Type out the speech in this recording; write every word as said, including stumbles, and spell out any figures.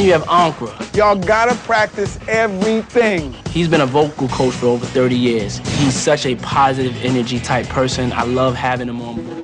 you have Ankh Ra. Y'all gotta practice everything. He's been a vocal coach for over thirty years. He's such a positive energy type person. I love having him on board.